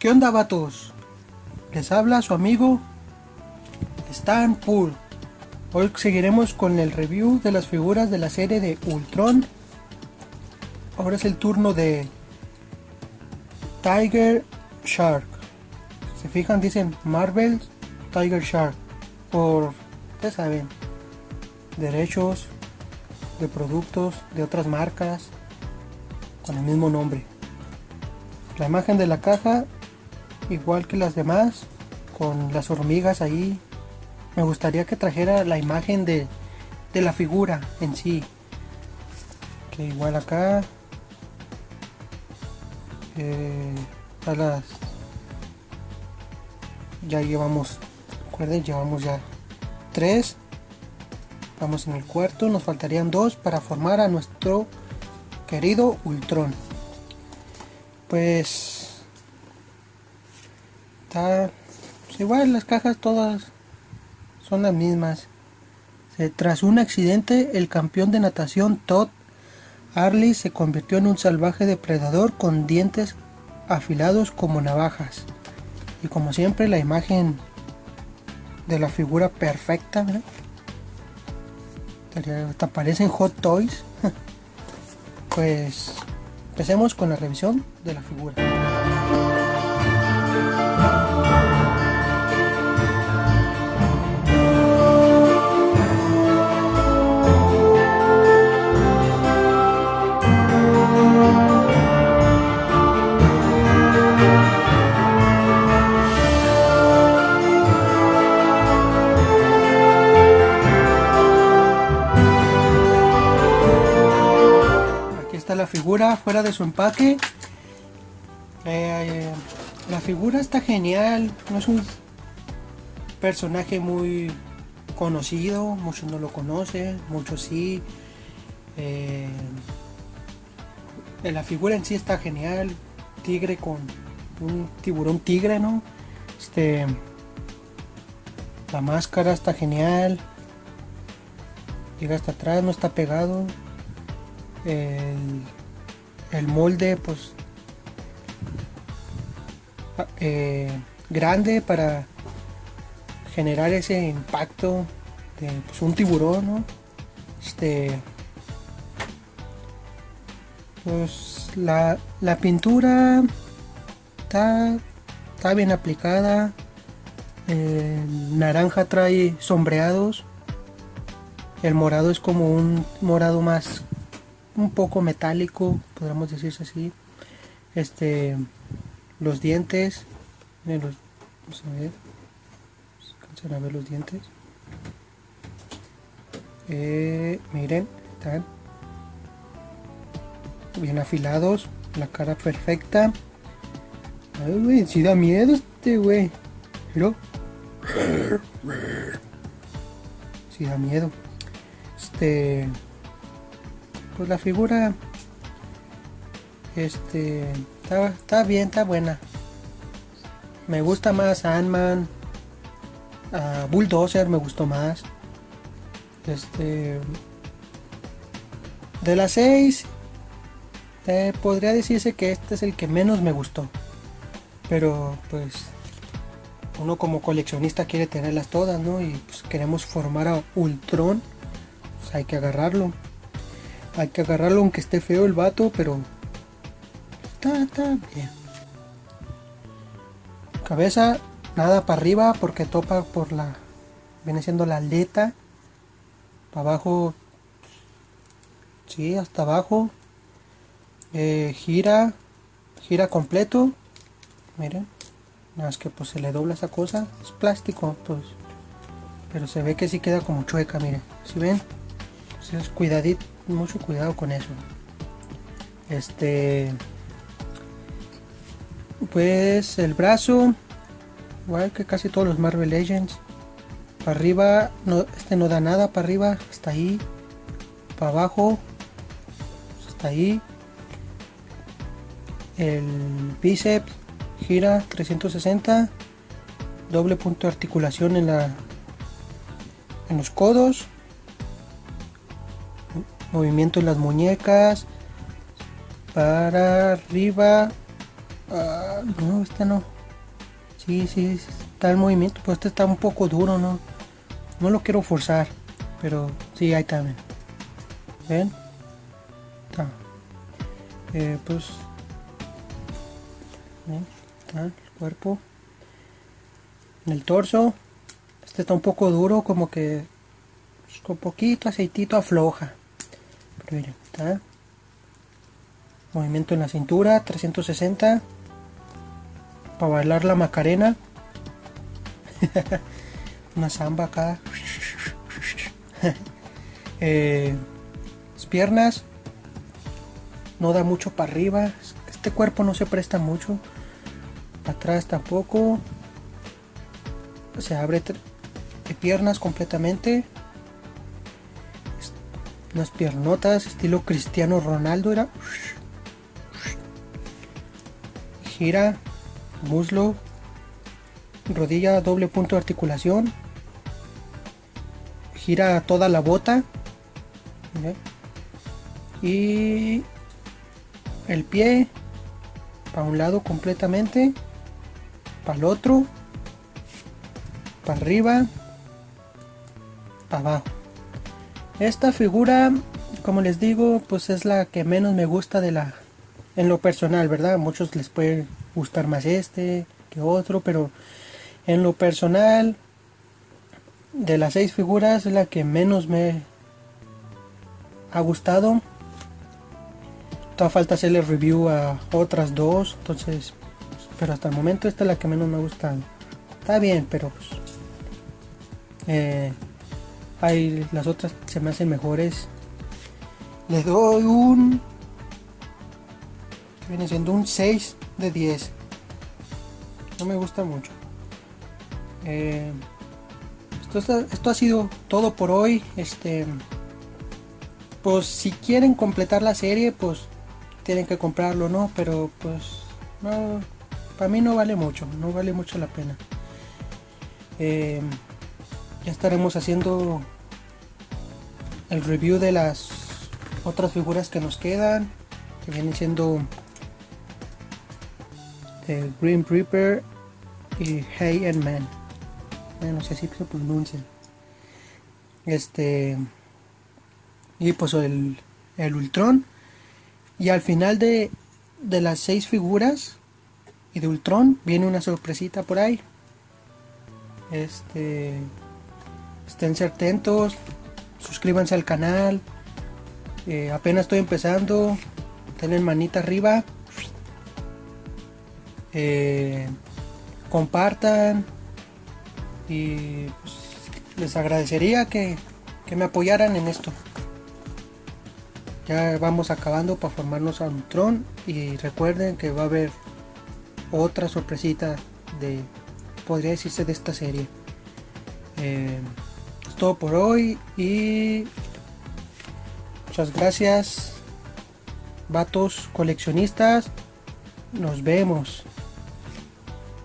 ¿Qué onda, vatos? Les habla su amigo Stan Pool. Hoy seguiremos con el review de las figuras de la serie de Ultron. Ahora es el turno de Tiger Shark. Si se fijan, dicen Marvel Tiger Shark por, ustedes saben, derechos de productos de otras marcas con el mismo nombre. La imagen de la caja igual que las demás, con las hormigas ahí. Me gustaría que trajera la imagen de la figura en sí, que igual acá ya llevamos, recuerden, llevamos ya 3, vamos en el cuarto, nos faltarían 2 para formar a nuestro querido Ultron. Pues igual las cajas todas son las mismas. Tras un accidente, el campeón de natación Todd Hurley se convirtió en un salvaje depredador con dientes afilados como navajas. Y como siempre, la imagen de la figura perfecta, ¿verdad? Hasta parecen Hot Toys. Pues empecemos con la revisión de la figura. Está la figura fuera de su empaque. La figura está genial, no es un personaje muy conocido, muchos no lo conocen, muchos sí. La figura en sí está genial, tigre con un tiburón tigre, ¿no? La máscara está genial, llega hasta atrás, no está pegado. El molde pues grande para generar ese impacto de pues, un tiburón, ¿no? Pues la pintura está bien aplicada. El naranja trae sombreados, el morado es como un morado más un poco metálico, podríamos decirse así. Los dientes, miren vamos a ver, ¿se alcanzan a ver los dientes? Miren, están bien afilados, la cara perfecta. Ay, güey, si da miedo güey, pero si da miedo. Pues la figura está bien, está buena. Me gusta más a Ant-Man, a Bulldozer me gustó más. De las 6 podría decirse que este es el que menos me gustó, pero pues uno como coleccionista quiere tenerlas todas, ¿no? Y pues queremos formar a Ultron, pues hay que agarrarlo. Hay que agarrarlo aunque esté feo el vato, pero está bien. Cabeza, nada para arriba porque topa por viene siendo la aleta. Para abajo, sí, hasta abajo. Gira completo. Miren, nada más que pues se le dobla esa cosa. Es plástico, pues, pero se ve que sí queda como chueca, miren. ¿Sí ven? Entonces cuidadito. Mucho cuidado con eso. Pues el brazo, igual que casi todos los Marvel Legends. Para arriba, no, no da nada para arriba, hasta ahí. Para abajo, hasta ahí. El bíceps gira 360. Doble punto de articulación en los codos. Movimiento en las muñecas, para arriba. No, esta no. Sí, sí, está el movimiento, pues este está un poco duro, ¿no? No lo quiero forzar, pero sí, ahí está, ven. ¿Ven? Está. Pues, ¿ven? Está el cuerpo. En el torso, este está un poco duro, como que pues, con poquito aceitito afloja. Pero miren, está. Movimiento en la cintura, 360. Para bailar la Macarena. Una samba acá. Las piernas. No da mucho para arriba. Este cuerpo no se presta mucho. Para atrás tampoco. Se abre de piernas completamente. Unas piernotas estilo Cristiano Ronaldo era. Gira. Muslo. Rodilla, doble punto de articulación. Gira toda la bota. ¿Ve? Y el pie para un lado completamente, para el otro, para arriba, para abajo. Esta figura, como les digo, pues es la que menos me gusta en lo personal, ¿verdad? A muchos les puede gustar más este que otro, pero en lo personal, de las 6 figuras es la que menos me ha gustado. Todavía falta hacerle review a otras 2, entonces, pero hasta el momento esta es la que menos me ha gustado. Está bien, pero pues, las otras se me hacen mejores. Le doy que viene siendo un 6 de 10. No me gusta mucho. Esto ha sido todo por hoy. Pues si quieren completar la serie, pues tienen que comprarlo, ¿no? Pero pues no, para mí no vale mucho la pena. Ya estaremos haciendo el review de las otras figuras que nos quedan, que vienen siendo Grim Reaper y Hey and Man. No sé si se pronuncia. Y pues el Ultron. Y al final de las 6 figuras y de Ultron viene una sorpresita por ahí. Estén atentos, suscríbanse al canal. Apenas estoy empezando, denle manita arriba. Compartan y pues, les agradecería que me apoyaran en esto. Ya vamos acabando para formarnos a Ultron y recuerden que va a haber otra sorpresita podría decirse de esta serie. Es todo por hoy y muchas gracias, vatos coleccionistas. Nos vemos.